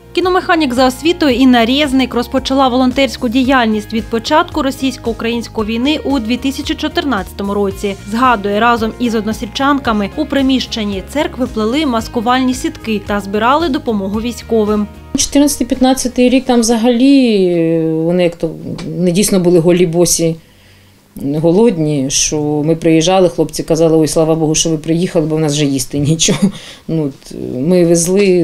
Кіномеханік за освітою Інна Резник розпочала волонтерську діяльність від початку російсько-української війни у 2014 році. Згадує, разом із односельчанками у приміщенні церкви плели маскувальні сітки та збирали допомогу військовим. 14-15 рік там взагалі вони як то не дійсно були голі босі, голодні, що ми приїжджали, хлопці казали: ой, слава Богу, що ви приїхали, бо в нас вже їсти нічого. Ми везли,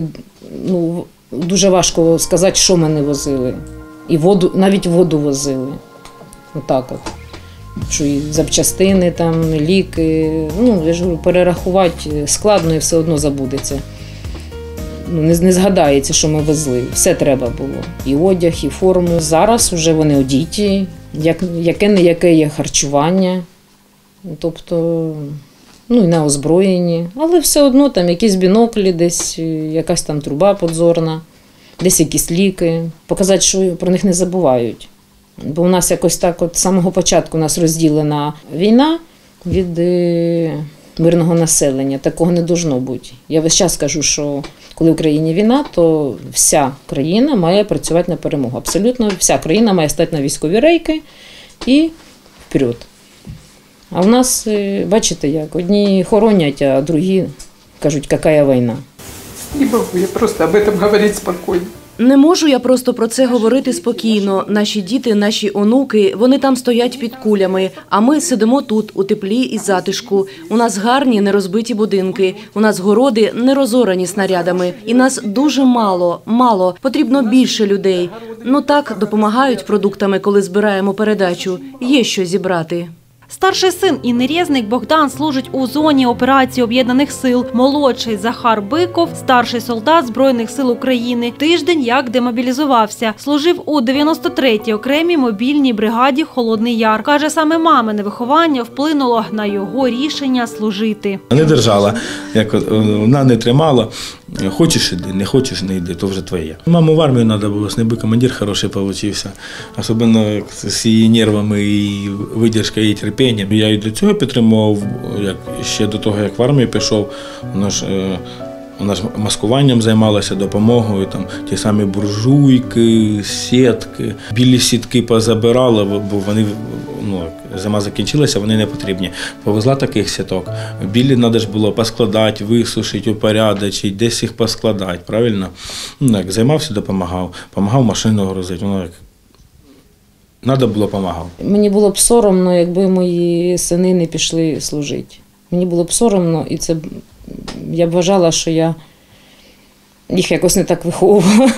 дуже важко сказати, що ми не возили. І воду, навіть воду возили. Отак от. Що і запчастини, там, ліки, я ж говорю, перерахувати складно і все одно забудеться. Не згадається, що ми везли. Все треба було. І одяг, і форму. Зараз вже вони одіті, яке-не-яке є харчування, тобто, і на озброєнні. Але все одно там якісь біноклі, десь якась там труба подзорна, десь якісь ліки. Показати, що про них не забувають. Бо у нас якось так от з самого початку у нас розділена війна від мирного населення. Такого не должно бути. Я весь час кажу, що коли в Україні війна, то вся країна має працювати на перемогу. Абсолютно вся країна має стати на військові рейки і вперед. А в нас, бачите як, одні хоронять, а другі кажуть, яка війна. Не можу я просто об этом говорити спокійно. Не можу я просто про це говорити спокійно. Наші діти, наші онуки, вони там стоять під кулями, а ми сидимо тут, у теплі і затишку. У нас гарні нерозбиті будинки, у нас городи не розорані снарядами. І нас дуже мало, потрібно більше людей. Так, допомагають продуктами, коли збираємо передачу. Є що зібрати. Старший син Інни Резник Богдан служить у зоні операції Об'єднаних сил. Молодший Захар Биков – старший солдат Збройних сил України. Тиждень як демобілізувався. Служив у 93-й окремій мобільній бригаді «Холодний Яр». Каже, саме мамине виховання вплинуло на його рішення служити. Не держала, вона не тримала. Хочеш – іди, не хочеш – не йди, то вже твоє. Маму в армію треба було, з неби командир хороший получився. Особливо з її нервами і видержкою, і терпінням. Я і для цього підтримував, ще до того, як в армію пішов. Вона ж маскуванням займалася, допомогою, ті самі буржуйки, сітки. Білі сітки позабирала, бо вони, зима закінчилася, вони не потрібні. Повезла таких сіток. Білі треба ж було поскладати, висушити, упорядочити, десь їх поскладати, правильно? Займався, допомагав. Помагав машину грузити. Треба було допомагав. Мені було б соромно, якби мої сини не пішли служити. Мені було б соромно, і це я б вважала, що я їх якось не так виховувала.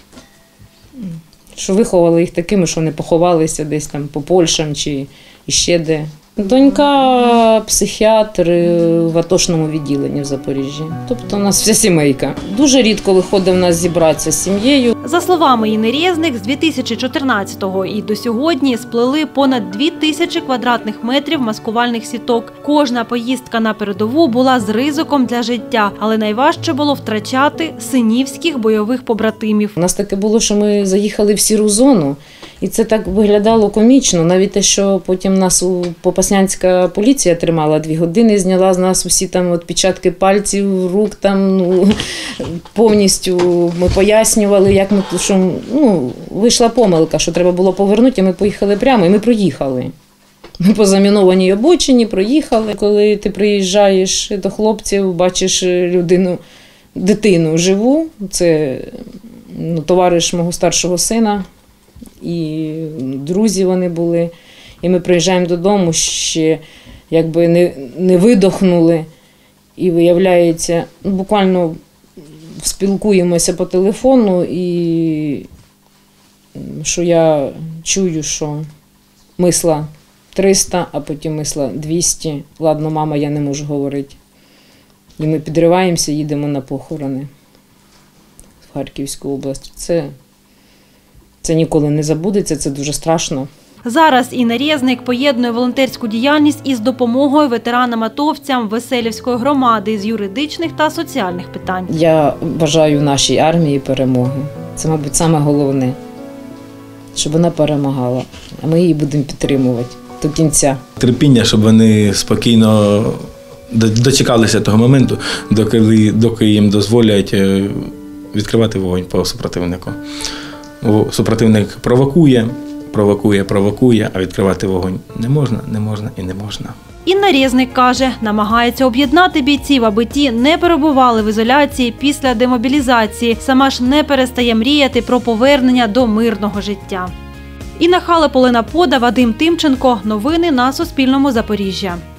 Що виховала їх такими, що не поховалися десь там по Польщам чи ще де. Донька психіатр в атошному відділенні в Запоріжжі. Тобто у нас вся сімейка. Дуже рідко виходить в нас зібратися з сім'єю. За словами Інни Резник, з 2014-го і до сьогодні сплели понад 2000 квадратних метрів маскувальних сіток. Кожна поїздка на передову була з ризиком для життя, але найважче було втрачати синівських бойових побратимів. У нас таке було, що ми заїхали в сіру зону, і це так виглядало комічно. Навіть те, що потім нас Попаснянська поліція тримала 2 години, зняла з нас усі там відпечатки пальців, рук, повністю ми пояснювали, що вийшла помилка, що треба було повернути, а ми поїхали прямо, і ми проїхали. Ми по замінованій обочині проїхали. Коли ти приїжджаєш до хлопців, бачиш дитину живу, це товариш мого старшого сина, і друзі вони були. І ми приїжджаємо додому, ще не видохнули. І виявляється, буквально спілкуємося по телефону, і що я чую, що мисла 300, а потім мисла 200. Ладно, мама, я не можу говорити. І ми підриваємося, їдемо на похорони в Харківську область. Це ніколи не забудеться, це дуже страшно. Зараз Інна Резник поєднує волонтерську діяльність із допомогою ветеранам-атовцям Веселівської громади з юридичних та соціальних питань. Я бажаю нашій армії перемоги. Це, мабуть, саме головне, щоб вона перемагала, а ми її будемо підтримувати до кінця. Терпіння, щоб вони спокійно дочекалися того моменту, доки їм дозволять відкривати вогонь по супротивнику. Супротивник провокує, а відкривати вогонь не можна і не можна. Інна Резник каже, намагається об'єднати бійців, аби ті не перебували в ізоляції після демобілізації. Сама ж не перестає мріяти про повернення до мирного життя. Інна Халеп, Олена Пода, Вадим Тимченко. Новини на Суспільному. Запоріжжя.